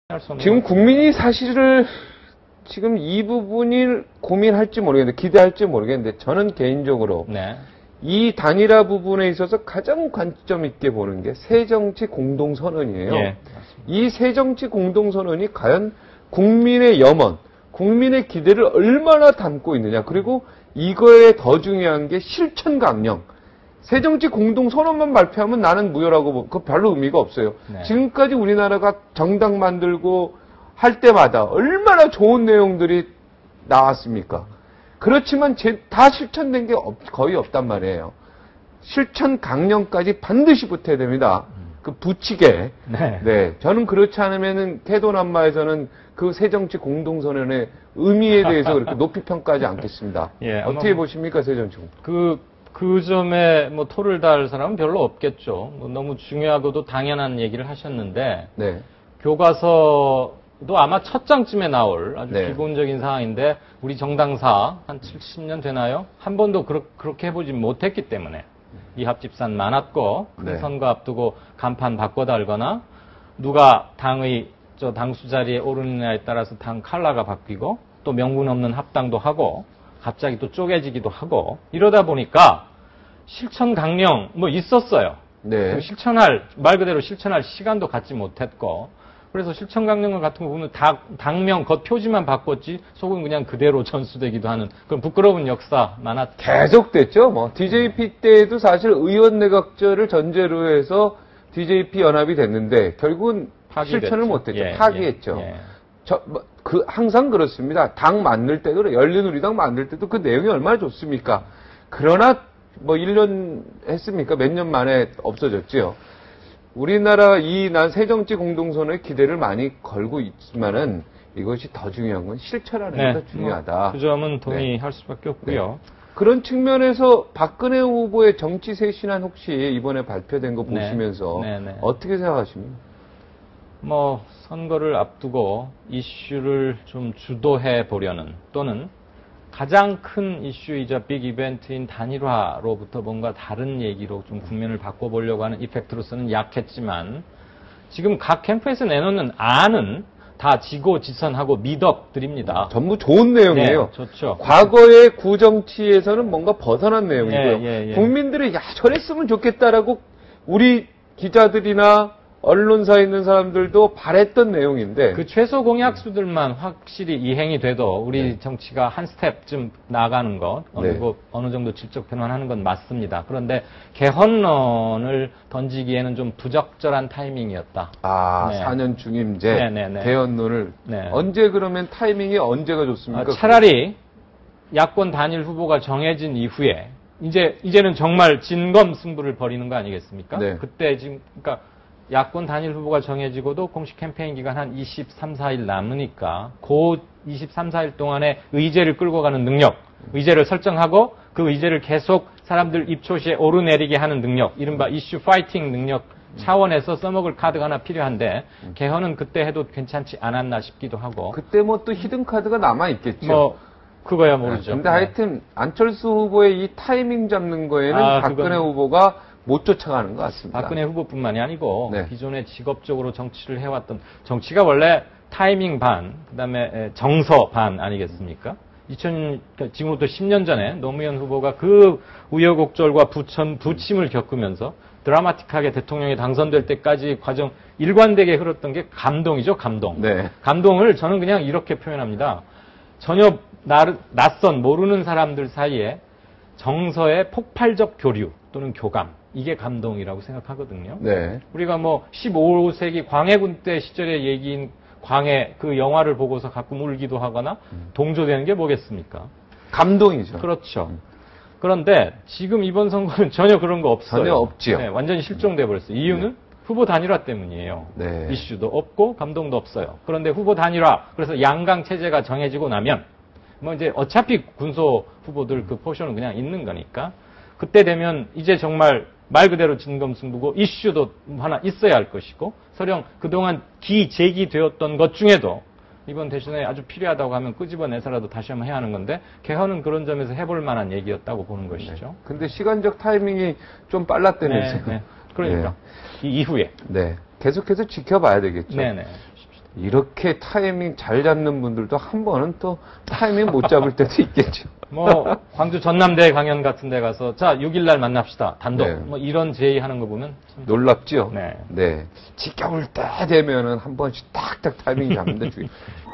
지금 국민이 사실을 지금 이 부분을 고민할지 모르겠는데 기대할지 모르겠는데 저는 개인적으로 네. 이 단일화 부분에 있어서 가장 관점 있게 보는 게 새정치 공동선언이에요. 예. 이 새정치 공동선언이 과연 국민의 염원, 국민의 기대를 얼마나 담고 있느냐. 그리고 이거에 더 중요한 게 실천 강령. 새정치 공동선언만 발표하면 나는 무효라고 그 별로 의미가 없어요. 네. 지금까지 우리나라가 정당 만들고 할 때마다 얼마나 좋은 내용들이 나왔습니까? 그렇지만 다 실천된 게 거의 없단 말이에요. 실천 강령까지 반드시 붙어야 됩니다. 그 붙이게. 네. 네. 저는 그렇지 않으면은 태도남마에서는 그 새정치 공동선언의 의미에 대해서 그렇게 높이 평가하지 않겠습니다. 예, 어떻게 보십니까, 새정치 공동선언? 그 점에 뭐 토를 달 사람은 별로 없겠죠. 뭐 너무 중요하고도 당연한 얘기를 하셨는데, 네. 교과서도 아마 첫 장쯤에 나올 아주 네. 기본적인 사항인데, 우리 정당사 한 70년 되나요? 한 번도 그렇게 해보지 못했기 때문에 이합집산 많았고, 큰 네. 선거 앞두고 간판 바꿔달거나, 누가 당수 자리에 오르느냐에 따라서 당 컬러가 바뀌고, 또 명분 없는 합당도 하고, 갑자기 또 쪼개지기도 하고, 이러다 보니까 실천 강령 뭐 있었어요. 네. 말 그대로 실천할 시간도 갖지 못했고, 그래서 실천 강령 같은 거 보면 당명 겉 표지만 바꿨지 속은 그냥 그대로 전수되기도 하는 그런 부끄러운 역사 많았죠. 계속됐죠. 뭐 DJP 때에도 사실 의원 내각제를 전제로 해서 DJP 연합이 됐는데 결국은 실천을 못했죠. 예, 파기했죠. 예. 항상 그렇습니다. 당 만들 때도 그래. 열린우리당 만들 때도 그 내용이 얼마나 좋습니까? 그러나 뭐 1년 했습니까? 몇 년 만에 없어졌지요. 우리나라 난 새정치 공동선언에 기대를 많이 걸고 있지만은 이것이 더 중요한 건 실천하는 게 더 중요하다. 그 점은 동의할 수밖에 없고요. 네. 그런 측면에서 박근혜 후보의 정치 쇄신안 혹시 이번에 발표된 거 보시면서 어떻게 생각하십니까? 뭐 선거를 앞두고 이슈를 좀 주도해 보려는 또는 가장 큰 이슈이자 빅 이벤트인 단일화로부터 뭔가 다른 얘기로 좀 국면을 바꿔보려고 하는 이펙트로서는 약했지만 지금 각 캠프에서 내놓는 안은 다 지고지선하고 미덕들입니다. 전부 좋은 내용이에요. 네, 좋죠. 과거의 구정치에서는 뭔가 벗어난 내용이고요. 국민들이 저랬으면 좋겠다라고 우리 기자들이나 언론사에 있는 사람들도 바랬던 내용인데 그 최소 공약수들만 확실히 이행이 돼도 우리 정치가 한 스텝쯤 나가는 것 어느 정도 질적 변환하는 건 맞습니다. 그런데 개헌론을 던지기에는 좀 부적절한 타이밍이었다. 4년 중임제 개헌론을 언제 그러면 타이밍이 언제가 좋습니까? 차라리 야권 단일 후보가 정해진 이후에 이제는 정말 진검승부를 벌이는 거 아니겠습니까? 그때 지금 그러니까 야권 단일 후보가 정해지고도 공식 캠페인 기간 한 23, 4일 남으니까 그 23, 4일 동안에 의제를 끌고 가는 능력, 의제를 설정하고 그 의제를 계속 사람들 입초시에 오르내리게 하는 능력, 이른바 이슈 파이팅 능력 차원에서 써먹을 카드가 하나 필요한데 개헌은 그때 해도 괜찮지 않았나 싶기도 하고. 그때 뭐 또 히든 카드가 남아있겠죠. 그거야 모르죠. 근데 하여튼 안철수 후보의 이 타이밍 잡는 거에는 박근혜 후보가 못 쫓아가는 것 같습니다. 박근혜 후보뿐만이 아니고 기존에 직업적으로 정치를 해왔던 정치가 원래 타이밍 반, 그다음에 정서 반 아니겠습니까? 지금부터 10년 전에 노무현 후보가 그 우여곡절과 부침을 겪으면서 드라마틱하게 대통령이 당선될 때까지 과정 일관되게 흘렀던 게 감동이죠, 감동. 감동을 저는 그냥 이렇게 표현합니다. 전혀 낯선 모르는 사람들 사이에 정서의 폭발적 교류 또는 교감, 이게 감동이라고 생각하거든요. 우리가 뭐 15세기 광해군 때 시절의 얘기인 광해 그 영화를 보고서 가끔 울기도 하거나 동조되는 게 뭐겠습니까? 감동이죠. 그렇죠. 그런데 지금 이번 선거는 전혀 그런 거 없어요. 전혀 없지요. 완전히 실종돼 버렸어요. 이유는 후보 단일화 때문이에요. 이슈도 없고 감동도 없어요. 그런데 후보 단일화, 그래서 양강 체제가 정해지고 나면 뭐 이제 어차피 군소 후보들 그 포션은 그냥 있는 거니까 그때 되면 이제 정말 말 그대로 진검승부고 이슈도 하나 있어야 할 것이고 설령 그동안 제기되었던 것 중에도 이번 대선에 아주 필요하다고 하면 끄집어내서라도 다시 한번 해야 하는 건데 개헌은 그런 점에서 해볼 만한 얘기였다고 보는 것이죠. 근데 시간적 타이밍이 좀 빨랐다면서요. 그러니까 이 이후에 계속해서 지켜봐야 되겠죠. 이렇게 타이밍 잘 잡는 분들도 한 번은 또 타이밍 못 잡을 때도 있겠죠. 뭐 광주 전남대 강연 같은 데 가서 자 6일 날 만납시다. 단독. 네. 뭐 이런 제의하는 거 보면 참 놀랍죠? 네. 네. 지겨울 때 되면은 한 번씩 딱딱 타이밍 잡는데